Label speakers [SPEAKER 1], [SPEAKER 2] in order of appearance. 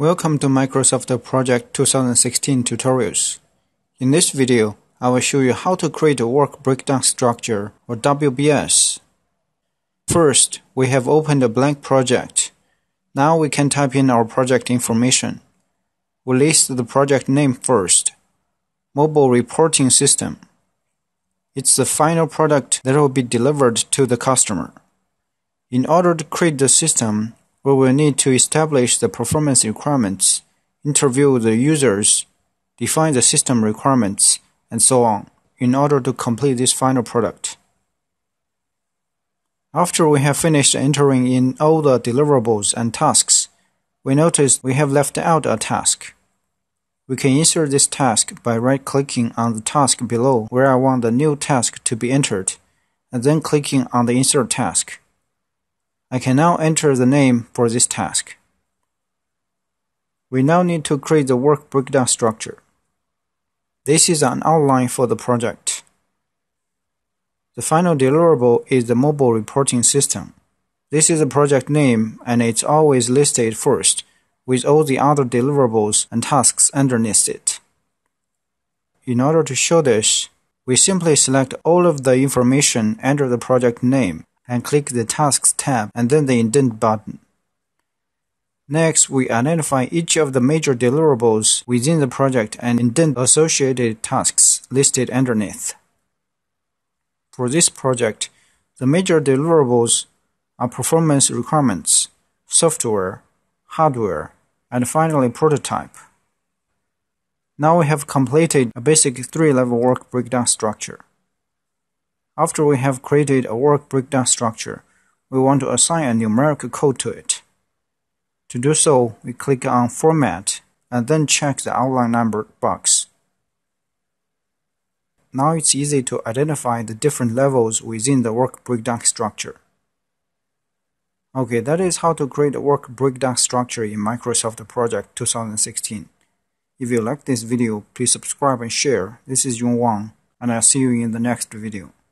[SPEAKER 1] Welcome to Microsoft Project 2016 tutorials. In this video, I will show you how to create a work breakdown structure or WBS. First, we have opened a blank project. Now we can type in our project information. We list the project name first. Mobile Reporting System. It's the final product that will be delivered to the customer. In order to create the system, we will need to establish the performance requirements, interview the users, define the system requirements, and so on, in order to complete this final product. After we have finished entering in all the deliverables and tasks, we notice we have left out a task. We can insert this task by right-clicking on the task below where I want the new task to be entered, and then clicking on the Insert task. I can now enter the name for this task. We now need to create the work breakdown structure. This is an outline for the project. The final deliverable is the Mobile Reporting System. This is the project name and it's always listed first, with all the other deliverables and tasks underneath it. In order to show this, we simply select all of the information under the project name and click the Tasks tab and then the Indent button. Next, we identify each of the major deliverables within the project and indent associated tasks listed underneath. For this project, the major deliverables are performance requirements, software, hardware, and finally prototype. Now we have completed a basic three-level work breakdown structure. After we have created a work breakdown structure, we want to assign a numeric code to it. To do so, we click on Format and then check the outline number box. Now it's easy to identify the different levels within the work breakdown structure. Okay, that is how to create a work breakdown structure in Microsoft Project 2016. If you like this video, please subscribe and share. This is Wang, and I'll see you in the next video.